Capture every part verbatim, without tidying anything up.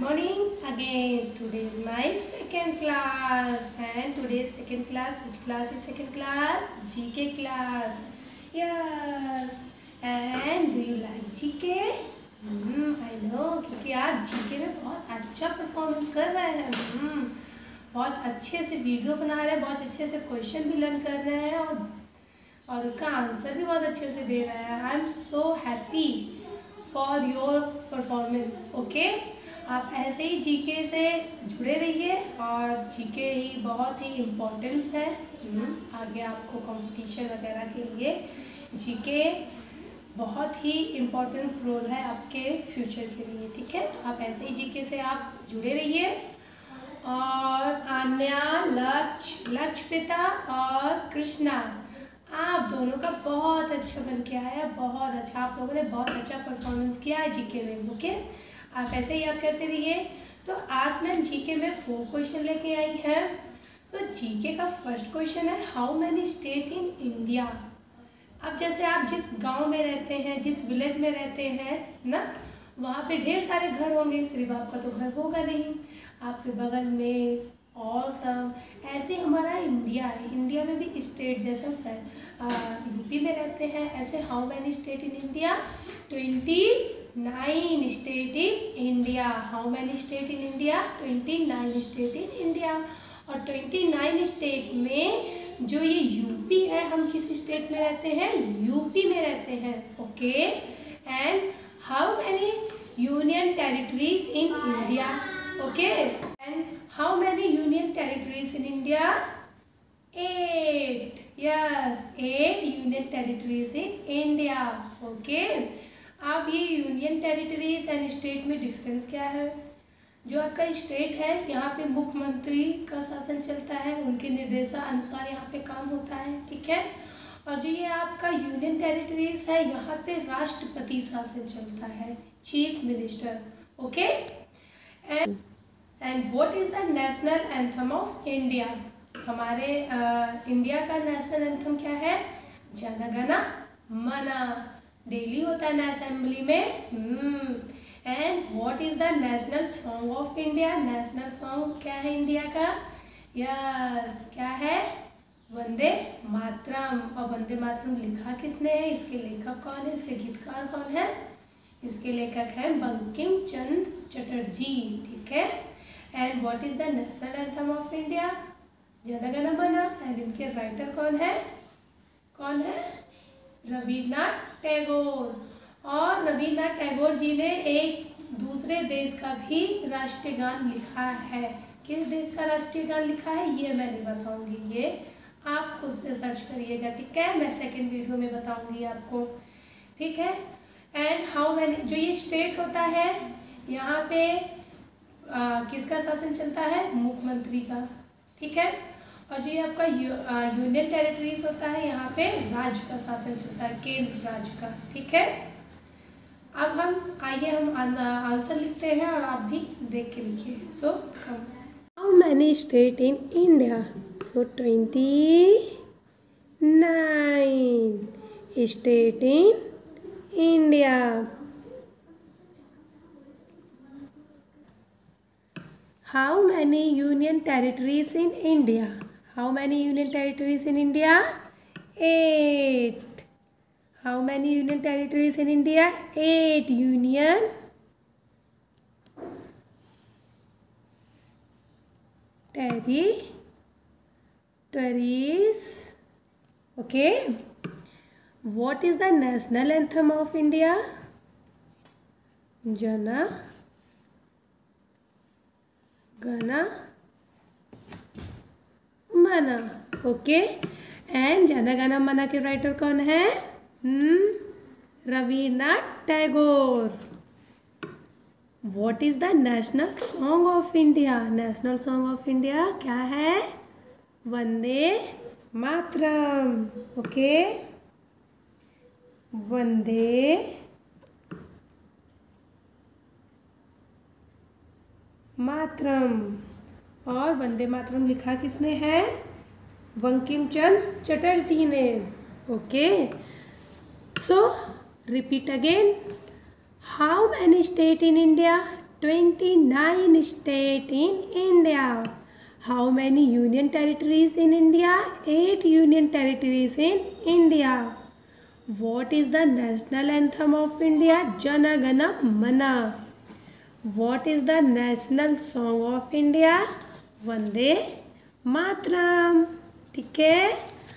morning again. Today is my second class and today's second class, which class is second class? G K class. Yes. And do you like G K? Hmm, I know क्योंकि आप G K में बहुत अच्छा performance कर रहे हैं. hmm, बहुत अच्छे से वीडियो बना रहे हैं, बहुत अच्छे से क्वेश्चन भी लर्न कर रहे हैं और और उसका आंसर भी बहुत अच्छे से दे रहे हैं. I am so happy for your performance. Okay, आप ऐसे ही जीके से जुड़े रहिए और जीके ही बहुत ही इम्पोर्टेंस है. आगे आपको कंपटीशन वगैरह के लिए जीके बहुत ही इम्पोर्टेंस रोल है आपके फ्यूचर के लिए. ठीक है, तो आप ऐसे ही जीके से आप जुड़े रहिए. और आन्या, लक्ष्य, लक्ष्यपिता और कृष्णा, आप दोनों का बहुत अच्छा बन के आया. बहुत अच्छा, आप लोगों ने बहुत अच्छा परफॉर्मेंस किया है जीके में. ओके, आप ऐसे ही याद करते रहिए. तो आज मैं जीके में फोर क्वेश्चन लेके आई है. तो जीके का फर्स्ट क्वेश्चन है, how many state in India. अब जैसे आप जिस गांव में रहते हैं, जिस विलेज में रहते हैं ना, वहाँ पे ढेर सारे घर होंगे. सिर्फ आपका तो घर होगा नहीं, आपके बगल में और सब. ऐसे हमारा इंडिया है. इंडिया में भी स्टेट, जैसे यूपी में रहते हैं, ऐसे how many state in India? Twenty nine state in India. How many state in India? Twenty nine state in India. और ट्वेंटी नाइन स्टेट में जो ये यूपी है, हम किस स्टेट में रहते हैं? यूपी में रहते हैं. Okay, and how many union territories in India? Okay, and how many union territories in India? Eight. Yes, eight union territories in India. Okay, अब ये यूनियन टेरिटरीज एंड स्टेट में डिफरेंस क्या है? जो आपका स्टेट है, यहाँ पे मुख्यमंत्री का शासन चलता है, उनके निर्देशानुसार यहाँ पे काम होता है. ठीक है, और जो ये आपका यूनियन टेरिटरीज है, यहाँ पे राष्ट्रपति शासन चलता है, chief minister. Okay, and and what is the national anthem of India? हमारे इंडिया का नेशनल एंथम क्या है? जन गण मन. डेली होता है ना असेंबली में. And what is the national song of India? National song क्या है इंडिया का? यस, क्या है? वंदे मातरम. और वंदे मातरम लिखा किसने है? इसके लेखक कौन है? इसके गीतकार कौन है? इसके लेखक है बंकिम चंद्र चटर्जी. ठीक है, and what is the national anthem of India? Jana Gana मन. एंड इनके राइटर कौन है? कौन है? रविन्द्रनाथ टैगोर. और रविन्द्रनाथ टैगोर जी ने एक दूसरे देश का भी राष्ट्रीय गान लिखा है. किस देश का राष्ट्रीय गान लिखा है ये मैं नहीं बताऊंगी, ये आप खुद से सर्च करिएगा. ठीक है, मैं सेकंड वीडियो में बताऊंगी आपको. ठीक है, एंड हाउ मैनी, जो ये स्टेट होता है, यहाँ पे आ, किसका शासन चलता है? मुख्यमंत्री का. ठीक है, और जो ये आपका यूनियन टेरिटरीज होता है, यहाँ पे राज्य का शासन चलता है, केंद्र राज्य का. ठीक है, अब हम आइए हम आंसर लिखते हैं और आप भी देख के लिखिए. So come, how many state in India? So twenty nine state in India. How many union territories in India? How many union territories in India? Eight. How many union territories in India? Eight union territories. Okay. What is the national anthem of India? Jana गण मन. Okay, and जन गण मन के writer कौन है? Hmm Rabindranath Tagore. What is the national song of India? National song of India क्या है? Vande Mataram. Okay, Vande Mataram. और वंदे मातरम लिखा किसने है? बंकिम चंद्र चटर्जी ने. Okay, so repeat again. How many state in India? Twenty nine state in India. How many union territories in India? Eight union territories in India. What is the national anthem of India? Jana Gana Mana. What is the national song of India? Vande Mataram. ठीक है.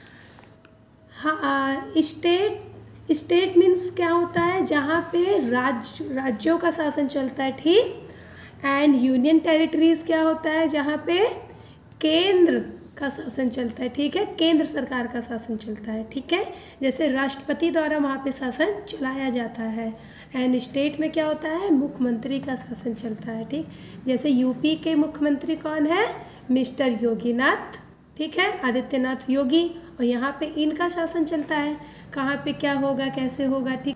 हाँ, state state means क्या होता है? जहाँ पे राज्य राज्यों का शासन चलता है. ठीक. एंड यूनियन टेरिटरीज क्या होता है? जहाँ पे केंद्र का शासन चलता है. ठीक है, केंद्र सरकार का शासन चलता है. ठीक है, जैसे राष्ट्रपति द्वारा वहाँ पे शासन चलाया जाता है. एंड स्टेट में क्या होता है? मुख्यमंत्री का शासन चलता है. ठीक, जैसे यूपी के मुख्यमंत्री कौन है? मिस्टर योगीनाथ. ठीक है, आदित्यनाथ योगी. और यहाँ पे इनका शासन चलता है. कहाँ पे क्या होगा, कैसे होगा. ठीक.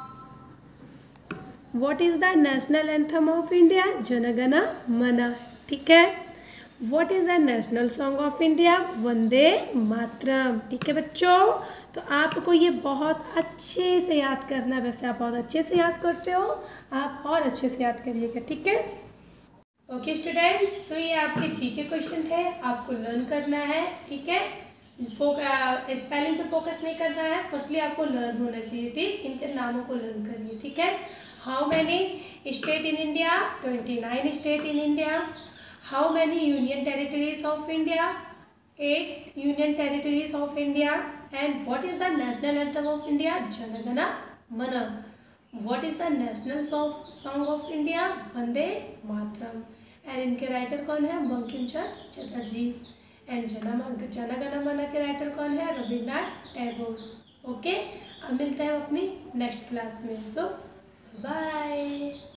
What is the national anthem of India? Jana Gana मन. ठीक है. What is the national song of India? Vande Mataram. ठीक है बच्चों, तो आपको ये बहुत अच्छे से याद करना. वैसे आप बहुत अच्छे से याद करते हो, आप और अच्छे से याद करिएगा. ठीक है. ओके स्टूडेंट्स, तो ये आपके जी के क्वेश्चन थे, आपको लर्न करना है. ठीक है, स्पेलिंग पे फोकस नहीं करना है. फर्स्टली आपको लर्न होना चाहिए. ठीक, इनके नामों को लर्न करिए. ठीक है. How many state in India? Twenty nine state in India. How many union territories of India? Eight union territories of India. And what is the national anthem of India? Jana Gana Mana. What is the national song of India? Vande Mataram. And इनके writer कौन है? Bankim Chandra Chatterjee. And जन गण मन के writer कौन है? Rabindranath Tagore. Okay, अब मिलते हैं अपनी नेक्स्ट क्लास में. So bye.